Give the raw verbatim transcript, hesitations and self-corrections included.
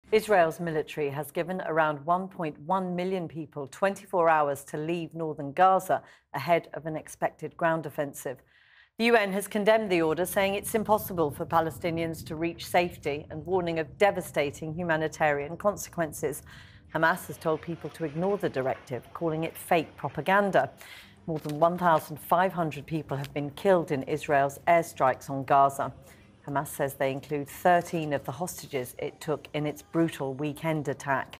Israel's military has given around one point one million people twenty-four hours to leave northern Gaza ahead of an expected ground offensive. The U N has condemned the order, saying it's impossible for Palestinians to reach safety and warning of devastating humanitarian consequences. Hamas has told people to ignore the directive, calling it fake propaganda. More than one thousand five hundred people have been killed in Israel's airstrikes on Gaza. Hamas says they include thirteen of the hostages it took in its brutal weekend attack.